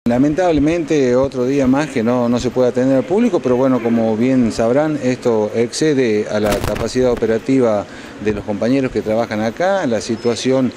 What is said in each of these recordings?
Lamentablemente otro día más que no se puede atender al público, pero bueno, como bien sabrán, esto excede a la capacidad operativa de los compañeros que trabajan acá. La situación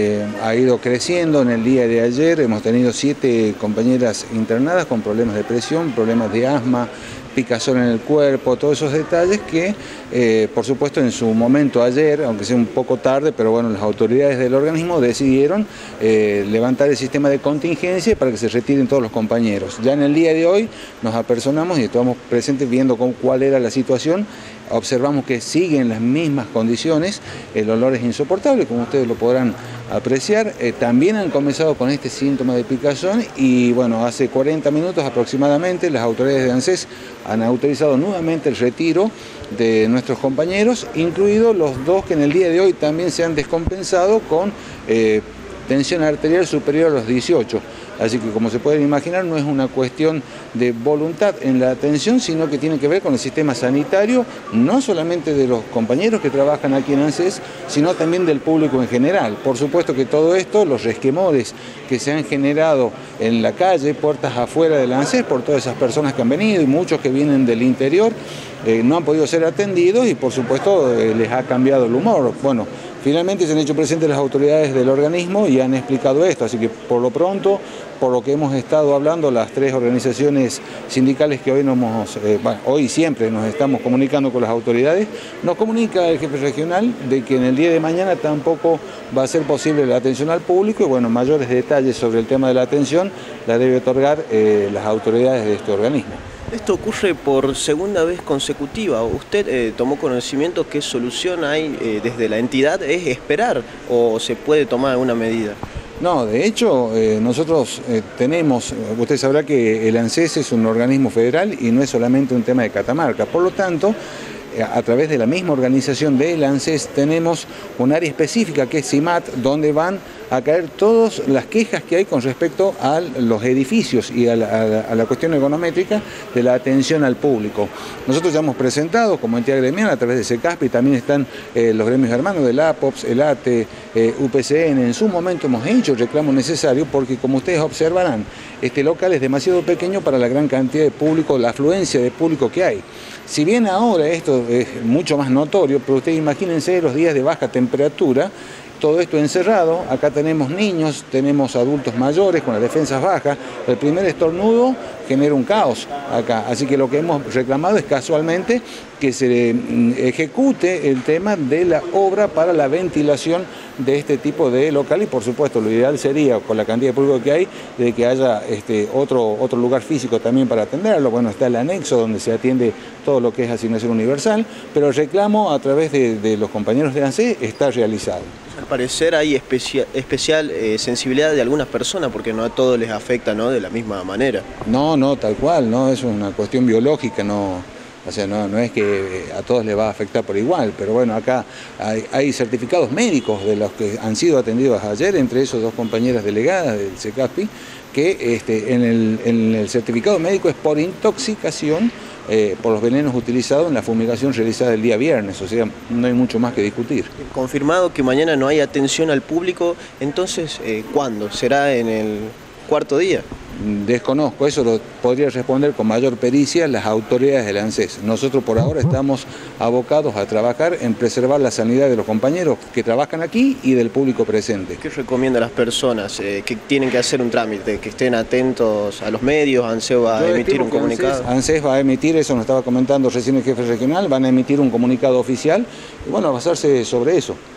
ha ido creciendo. En el día de ayer hemos tenido 7 compañeras internadas con problemas de presión, problemas de asma, picazón en el cuerpo, todos esos detalles que, por supuesto, en su momento ayer, aunque sea un poco tarde, pero bueno, las autoridades del organismo decidieron levantar el sistema de contingencia para que se retiren todos los compañeros. Ya en el día de hoy nos apersonamos y estamos presentes viendo cuál era la situación. Observamos que siguen las mismas condiciones, el olor es insoportable, como ustedes lo podrán apreciar. También han comenzado con este síntoma de picazón y bueno, hace 40 minutos aproximadamente las autoridades de ANSES han autorizado nuevamente el retiro de nuestros compañeros, incluidos los 2 que en el día de hoy también se han descompensado con tensión arterial superior a los 18. Así que, como se pueden imaginar, no es una cuestión de voluntad en la atención, sino que tiene que ver con el sistema sanitario, no solamente de los compañeros que trabajan aquí en ANSES, sino también del público en general. Por supuesto que todo esto, los resquemores que se han generado en la calle, puertas afuera del ANSES, por todas esas personas que han venido y muchos que vienen del interior, no han podido ser atendidos y, por supuesto, les ha cambiado el humor. Bueno, finalmente se han hecho presentes las autoridades del organismo y han explicado esto, así que por lo pronto, por lo que hemos estado hablando, las 3 organizaciones sindicales que hoy y siempre nos estamos comunicando con las autoridades, nos comunica el jefe regional de que en el día de mañana tampoco va a ser posible la atención al público y bueno, mayores detalles sobre el tema de la atención la debe otorgar las autoridades de este organismo. Esto ocurre por segunda vez consecutiva. ¿Usted tomó conocimiento qué solución hay desde la entidad? ¿Es esperar o se puede tomar alguna medida? No, de hecho, nosotros tenemos, usted sabrá que el ANSES es un organismo federal y no es solamente un tema de Catamarca. Por lo tanto, a través de la misma organización del ANSES tenemos un área específica que es CIMAT, donde van a caer todas las quejas que hay con respecto a los edificios y a la cuestión econométrica de la atención al público. Nosotros ya hemos presentado como entidad gremial a través de SECASPI, también están los gremios hermanos del APOPS, el ATE, UPCN. En su momento hemos hecho el reclamo necesario porque, como ustedes observarán, este local es demasiado pequeño para la gran cantidad de público, la afluencia de público que hay. Si bien ahora esto es mucho más notorio, pero ustedes imagínense los días de baja temperatura, todo esto encerrado, acá tenemos niños, tenemos adultos mayores con las defensas bajas, el primer estornudo genera un caos acá, así que lo que hemos reclamado es casualmente que se ejecute el tema de la obra para la ventilación de este tipo de local y por supuesto lo ideal sería, con la cantidad de público que hay, de que haya otro lugar físico también para atenderlo. Bueno, está el anexo donde se atiende todo lo que es asignación universal, pero el reclamo a través de los compañeros de ANSES está realizado. Al parecer hay especial sensibilidad de algunas personas porque no a todos les afecta, ¿no?, de la misma manera. No, tal cual, no, eso es una cuestión biológica, no. O sea, no es que a todos les va a afectar por igual, pero bueno, acá hay certificados médicos de los que han sido atendidos ayer, entre esos 2 compañeras delegadas del SECASPI, que en el certificado médico es por intoxicación por los venenos utilizados en la fumigación realizada el día viernes, o sea, no hay mucho más que discutir. Confirmado que mañana no hay atención al público, entonces, ¿cuándo? ¿Será en el 4.º día? Desconozco, eso lo podría responder con mayor pericia las autoridades del ANSES. Nosotros por ahora estamos abocados a trabajar en preservar la sanidad de los compañeros que trabajan aquí y del público presente. ¿Qué recomienda a las personas que tienen que hacer un trámite? Que estén atentos a los medios, ANSES va a emitir un comunicado. ANSES va a emitir, eso nos estaba comentando recién el jefe regional, van a emitir un comunicado oficial y bueno, a basarse sobre eso.